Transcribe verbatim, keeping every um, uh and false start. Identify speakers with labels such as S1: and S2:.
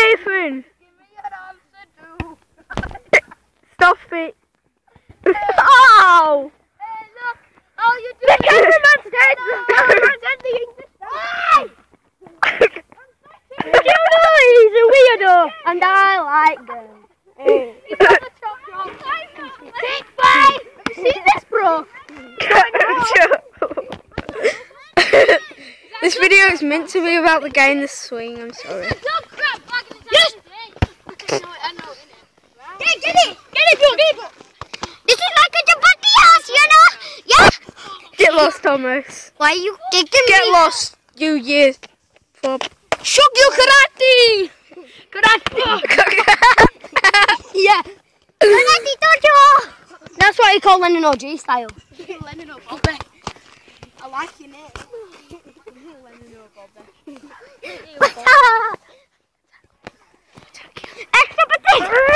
S1: Nathan!
S2: Give me an answer, too.
S1: Stop it. Oh!
S2: Hey, look. Oh, you do
S1: The cameraman's dead!
S2: No.
S1: The cameraman's dead! The English Do you know he's a weirdo? And I like them.
S2: He's got the top wrong. Big five! Have you seen this, bro?
S1: This video is meant to be about the guy in the swing, I'm sorry.
S2: Yes! Get, get it! Get it, bro! Get it, bro! This is like a Jabati house, you know? Yeah!
S1: Get lost, Thomas.
S2: Why are you taking
S1: Get
S2: me?
S1: lost, you years. Fob.
S2: Shogyu karate! Karate! Yeah. Karate dojo! That's what you call Lennon O G style. Lennon O Bobby. I like your name. Lennon O Bobby. Extra potato!